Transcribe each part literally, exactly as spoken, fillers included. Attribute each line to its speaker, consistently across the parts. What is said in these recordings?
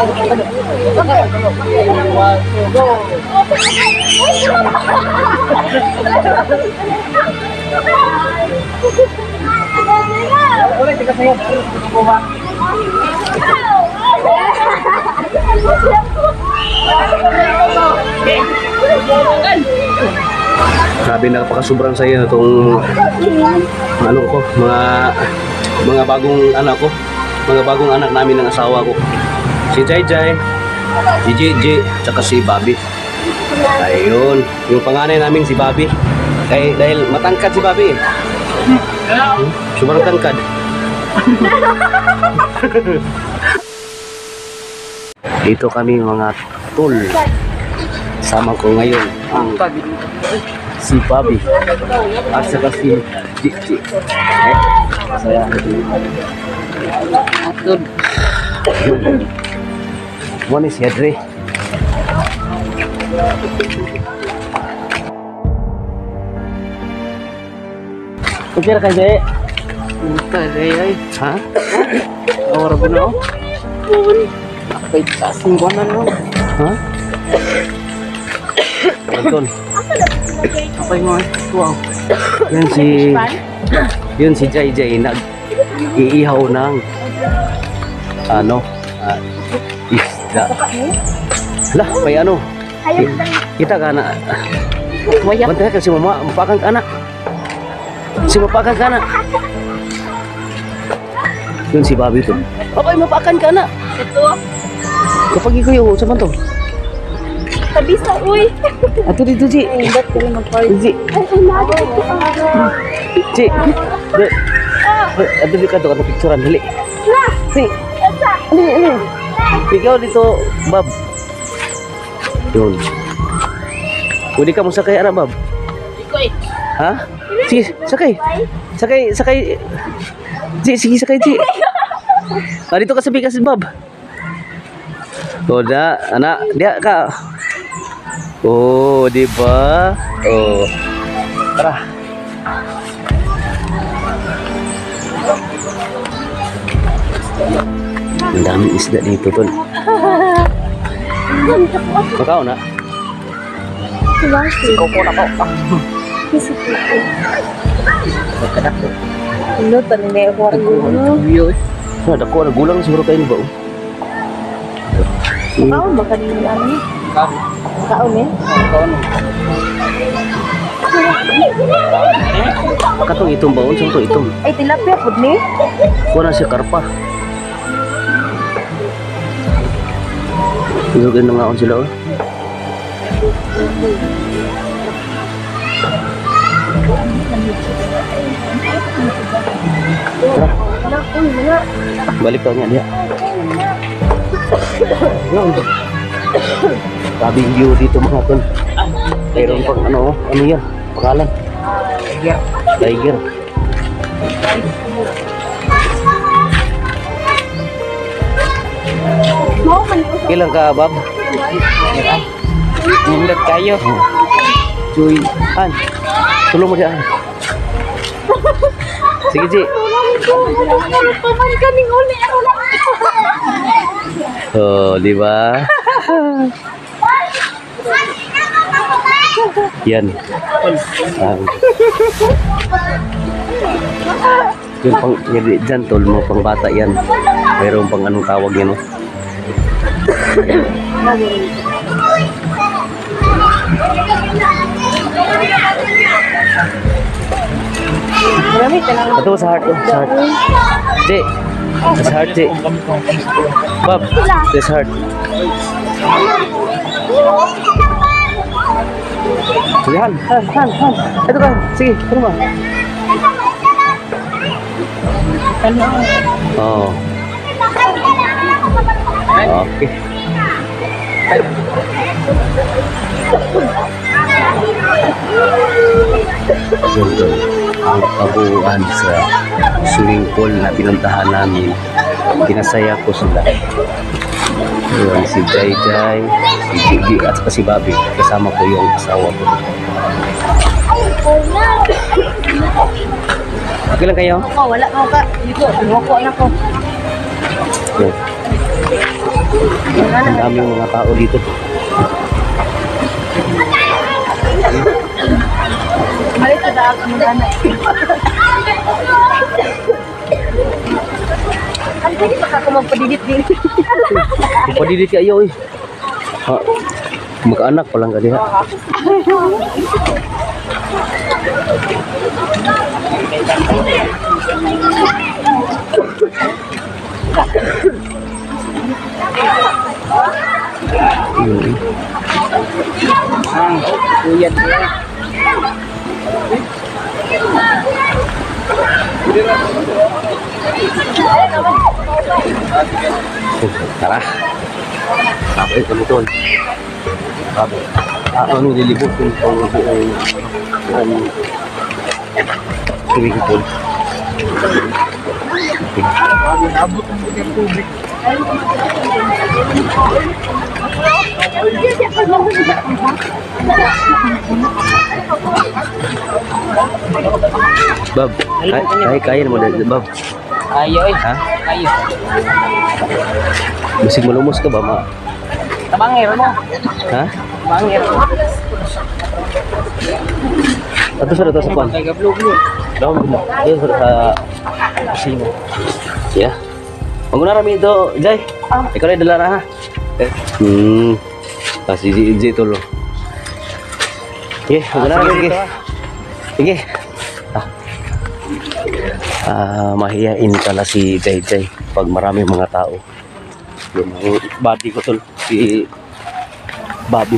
Speaker 1: Grabe, napakasobrang saya na itong ano ko, mga mga bagong anak ko, mga bagong anak namin ng asawa ko. Si Jai Jai, si Gigi, tsaka si Bobby. Ayun, yung panganay namin si Bobby. Kaya dahil matangkad si Bobby. Hmm? Sobrang tangkad. Dito kami mga tol. Sama ko ngayon ang si Bobby at saka si Gigi. Eh, saya Atun. Mana si Adre? Kejar kan Jai? Entah Jai. Hah? Orang benar? Apa itu singgonan lo? Hah? Anton. Apa yang mau? Wow. Yun si Yun si Jai Jai nag iihaw ng ano uh, isda. Lah, may ano? Kita ka na. Bantay ka si mama, mapakan ka na. Si mapakan ka na. Yun si Bobby to. Papay, mapakan ka na. Ito. Kapag ikaw yung sa banto.
Speaker 2: Tabi sa uy.
Speaker 1: Ato dito, Ji.
Speaker 2: Ingat ko rin mag-party.
Speaker 1: Ji. Ji. Ato dito ka doon, picturean. Hali. Si. Ano, ano? Ikaw dito, Bob. Yun. Pwede ka mo sakay, anak, Bob?
Speaker 2: Ikoy.
Speaker 1: Ha? Sige, sakay. Sakay, sakay. Ji, sige, sakay, Ji. Ah, dito ka sa bigas, Bob. O, da, anak, dia ka. Oh, di ba? Oh. Tara. Ang daming isda dito, tol. Makao na?
Speaker 2: Siko po na po. Siko po. Ano, tanin na yung
Speaker 1: Nah, dako na gulang siguro kayo ba?
Speaker 2: kaon ba kanina ano? Kaon eh? Kaon.
Speaker 1: Katong itong baon, saan to itong?
Speaker 2: Ay, tilapia po ni?
Speaker 1: Kuha na siya karpa. Isugin na nga on sila, oh. Tara. Balik ka niya dia. Tabing view dito mga tol. Mayroon pang ano, ano yan? Pangalan? Tiger. Tiger. Ilang ka, Bob? Nindot kayo. Cuy, an. Tulong mo dyan. Sige, Ji.
Speaker 2: Paman kaming uli.
Speaker 1: Oh, di ba? Yan. Um, yung pang dyan, tol, mga pang bata yan. Mayroon pang anong tawag yan, no?
Speaker 2: Marami ka lang.
Speaker 1: Ito sa heart, oh, sa heart. Ji, sa heart, Ji. Bob, sa heart. Sige, Han, Han, Han, Han. Ito ka, sige, ano ba?
Speaker 2: Ano?
Speaker 1: Oh. Okay. Ganito ang kabuuan sa swimming pool na pinuntahan namin. Pinasaya ko sila. Yun, si Jai Jai, si Gigi at si Bobby. Kasama ko yung asawa ko. Okay lang kayo?
Speaker 2: Oo, wala mo ka. Dito, lumoko na ko.
Speaker 1: Yun. Ang daming mga tao dito.
Speaker 2: Balik sa daag ang mga Ang pwede baka ko magpadidit din.
Speaker 1: Padidit kayo eh. Ha, mag-anak pa lang ka diha. Hmm.
Speaker 3: Ang kuya dia.
Speaker 1: Tara. Sampai kami tol. Sabi. Ah, ano nililibot yung pang buong um, swimming pool.
Speaker 3: Abot ang puting tubig.
Speaker 1: Bab, kaya kaya kaya mo dahil Bab.
Speaker 3: Ayo eh.
Speaker 1: Ha?
Speaker 3: Ayo.
Speaker 1: Bisig malumos ka ba ma?
Speaker 3: Tabangir mo.
Speaker 1: Ha?
Speaker 3: Tabangir.
Speaker 1: Ato sa ato sa kwan.
Speaker 3: Kaya gablog-blog.
Speaker 1: Daw mo. Ayun sa sa kusina. Ya. Manguna rami ito, Jay. Ikaw na dala ra ha. Hmm. Kasi si Jay tolo. Sige, manguna rami sige. Sige. Ah. Ah, mahiyain pala si Jay Jay pag marami mga tao. Yun, yung body ko tol, si Bobby.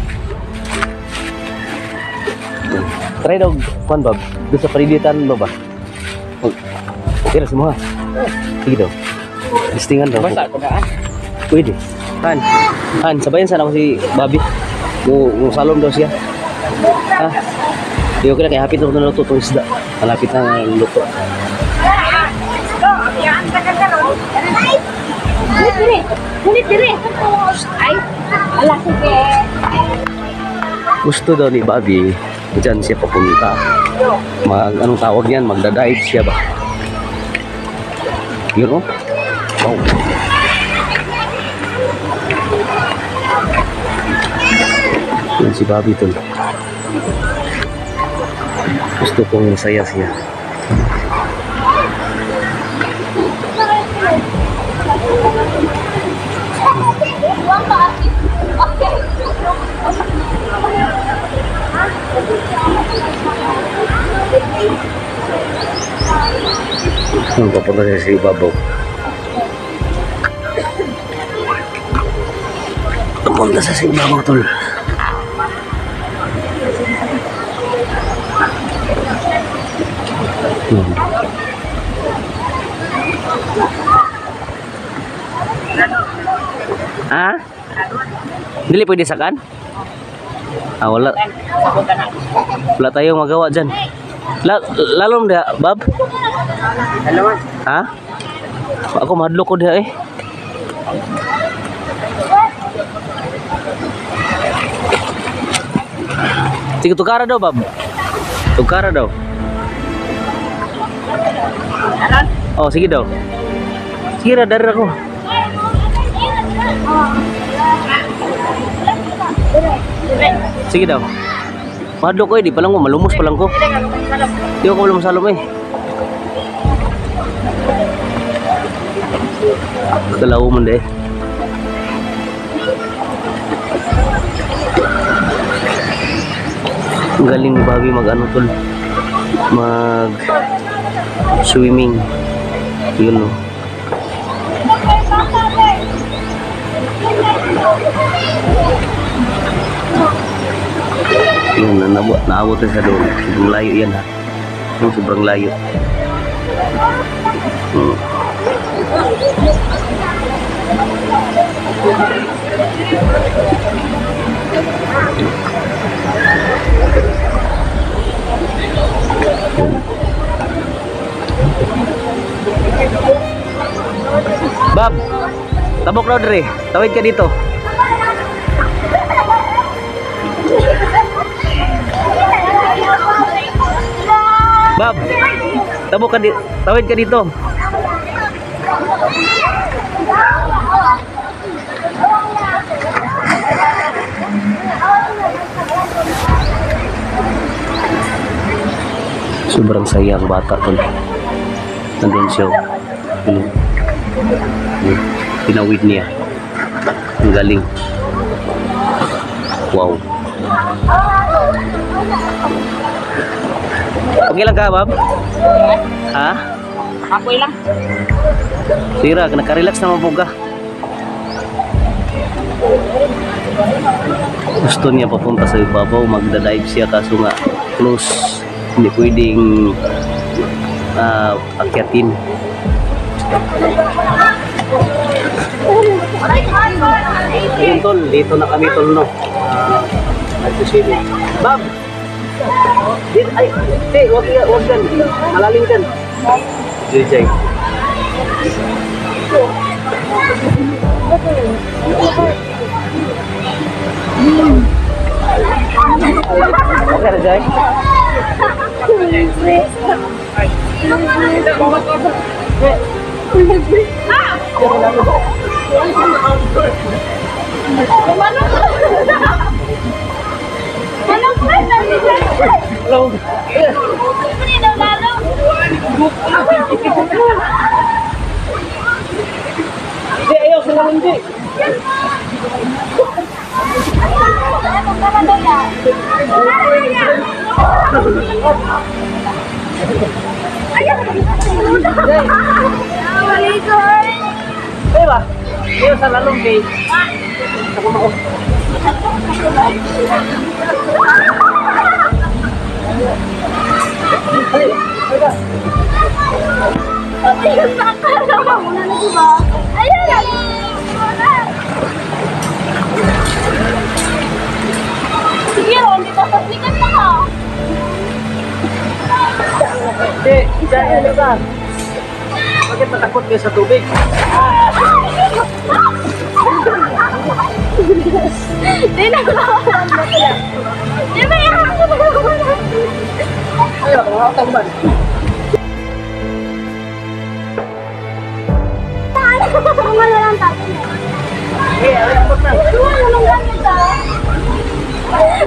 Speaker 1: Try daw, kuhan Bob, doon sa paliditan mo ba? Oh, okay na semua. Sige daw. Listingan daw.
Speaker 3: Basta ko na.
Speaker 1: Pwede. Han, Han, sabayan sana ako si Bobby. Yung salom daw siya. Ha? Di okay na kaya hapit na ito luto itong isda. Malapit na luto.
Speaker 2: Ngunit diri. Ngunit diri. Ay, ala sige.
Speaker 1: Gusto daw ni Bobby, dyan siya papunta. Mag, anong tawag niyan? Magdadive siya ba? Yun o? Wow. Yun si Bobby tol. Gusto kong masaya siya. Ang papunta siya si Babaw. Papunta siya si Babaw tol. Hmm. Ah? Dili pwede sakan? Ah, wala. Wala tayong magawa dyan. La lalom dia, Bab?
Speaker 3: Dalawa.
Speaker 1: Ha? Ako madlo ko dia eh. Sige, tukara daw, Bab. Tukara daw. Oh, sige daw. Sige na, dari ako. Sige daw. Madlo ko eh, di pa lang ko, malumos pa lang ko. Di ako malumos salom eh. Kalaw mo deh. Galing ni Bobby mag ano tol, mag swimming. Yun no. Yun na nabuat, naabot na sa doon. Sobrang layo yan ha. Yung sobrang layo. Hmm. Bab, tabok na dre. Tawid ka dito. Bab, tabok ka dito. Tawid ka dito. Sobrang sayang bata tol. Nandun siya. Ano? Pinawid niya. Ang galing. Wow. Okay lang ka, Bob? Ha?
Speaker 2: Apoy lang.
Speaker 1: Tira, naka-relax naman po ka. Gusto niya papunta sa ibabaw, magda-dive siya kaso nga close, hindi pwedeng uh, akyatin. Ayun tol, dito na kami tol no. Uh, Nagsusili. Bob! Din, ay, hey, wag, wag yan. Malalim kan. Jay. Okay na, Jay? Hello. Di, ayaw sa naman, di. Di ba? Ayaw sa lalong, di. Ako mo.
Speaker 2: Ayun, nakakalawa mo na na, diba? Ayun lang! Sige, Ron, di ba? Pasikat na ka!
Speaker 1: Di, Jay, ano ka? Bakit matakot kayo sa tubig?
Speaker 2: Di na nakawalan ba kaya? Di ba yung ako nakawalan?
Speaker 1: Ayaw, mga tamban.
Speaker 2: Mga lang tayo na.
Speaker 1: Eh, ayaw mo na.
Speaker 2: Ano naman gamit ah? Ay!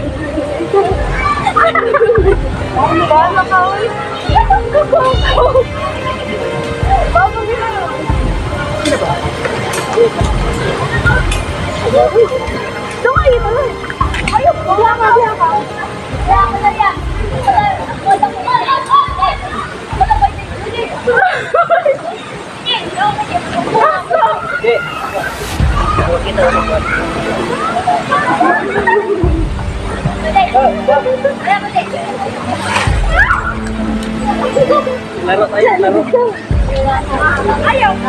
Speaker 2: Ano ba? Makawin? Ang kukuko! Bago nila yun.
Speaker 1: Sino ba?
Speaker 2: Doon kayo ito. Ayun! Wala ka, wala ka. Wala ka na yan. Wala ka na yan. Wala ka na
Speaker 1: Di. Kita naman. Laro tayo, laro.
Speaker 2: Ayaw ka.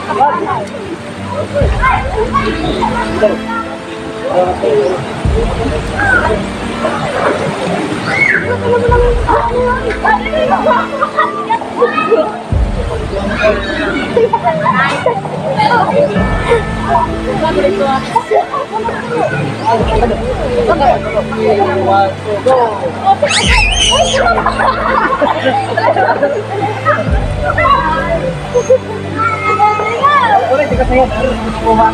Speaker 1: Boleh juga saya harus rumah.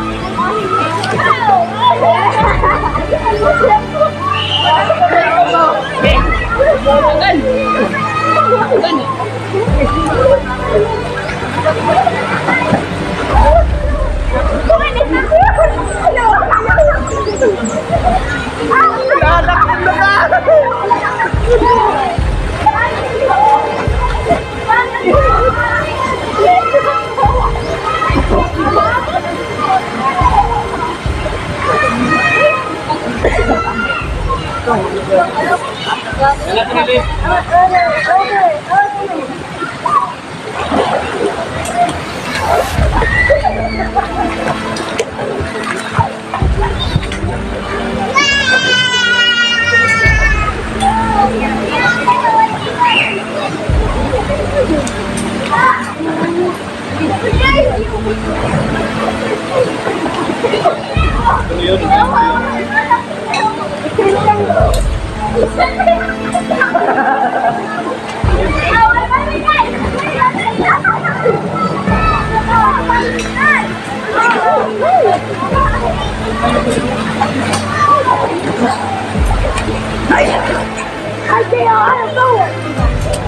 Speaker 2: I can't.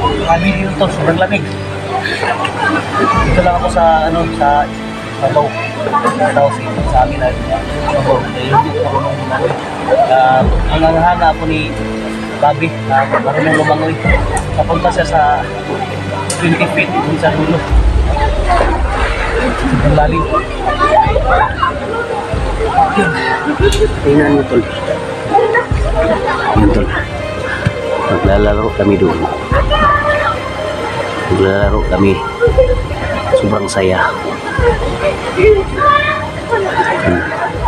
Speaker 1: sobrang lamig. Dito lang ako sa, ano, sa Sabaw. Tapos ito sa amin ay Sabaw. Dahil hindi ko marunong lumangoy. Uh, ang nanghanga ako ni Bobby, na uh, marunong lumangoy. Napunta siya sa twenty feet dun sa dulo. Ang lalim. Tingnan mo, tol. Yan, tol. Naglalaro kami doon. Naglalaro kami. Sobrang saya. Hmm.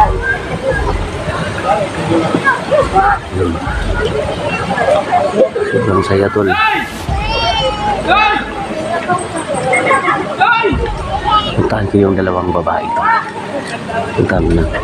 Speaker 1: Hmm. Sobrang saya, tol. Puntahan ko yung dalawang babae. Puntahan mo natin.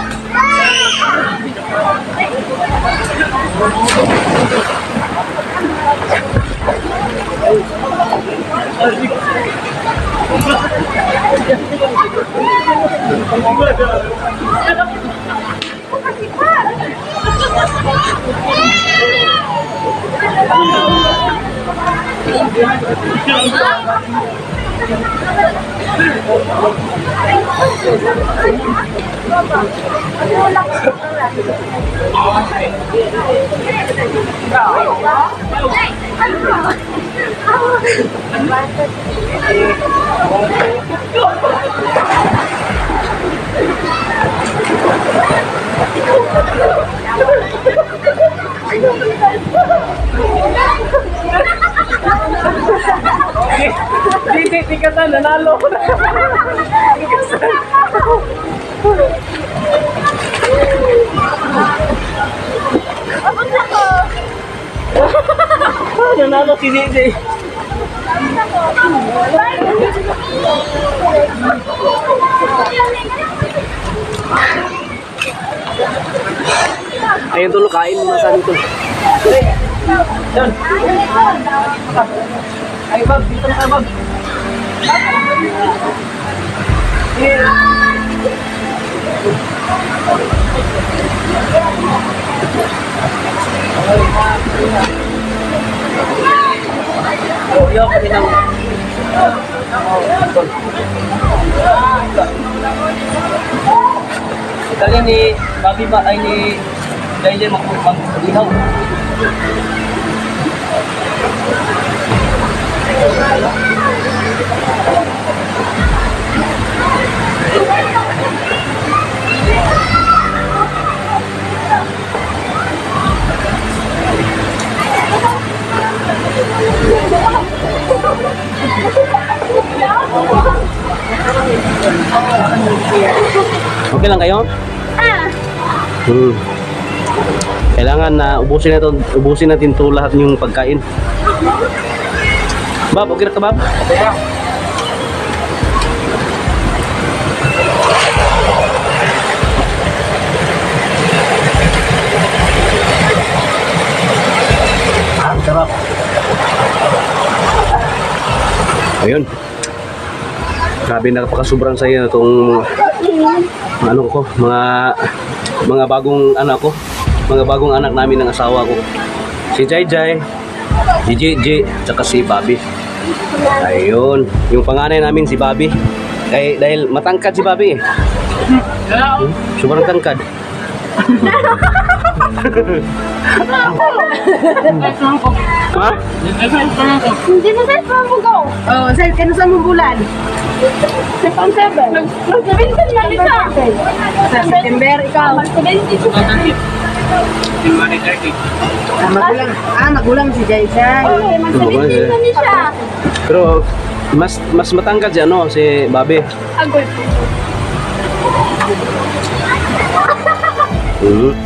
Speaker 3: Hindi, tingkatan, nanalo ko na. Nanalo si D J.
Speaker 1: Ayun, tol, kain mo na sa dito.
Speaker 3: Yan. Ay, Bob, dito na ka, Bob. Oh, yo, kami nang... Kali ni Bobby ba ay ni Dahil mag-ihaw.
Speaker 1: Okay lang kayo?
Speaker 2: Ah.
Speaker 1: Hmm. Kailangan na ubusin natin, ubusin natin 'to lahat yung pagkain. Bab, okay na ka, Bab?
Speaker 3: Okay na.
Speaker 1: Ah, sarap. Ayun. Grabe, napakasobrang saya itong ano ko, mga mga bagong anak ko, mga bagong anak namin ng asawa ko. Si Jai Jai, si J J, tsaka si Bobby. Ayun, yung panganay namin si Bobby. Dahil, dahil matangkad si Bobby eh. Hmm? Sobrang tangkad. Ha?
Speaker 2: Hindi mo sa'yo pa mo go.
Speaker 4: Oh, sir, kano sa mong bulan?
Speaker 2: September seven. Mag-seventeen na isa.
Speaker 4: Sa September, ikaw.
Speaker 2: Mag-seventeen.
Speaker 4: Ah, magulang. Ah, magulang si Jai Jai.
Speaker 2: Okay, mag-seventeen na ni siya.
Speaker 1: Pero mas mas matangkad siya, no, si Bobby.
Speaker 2: Agoy po.
Speaker 1: Hmm.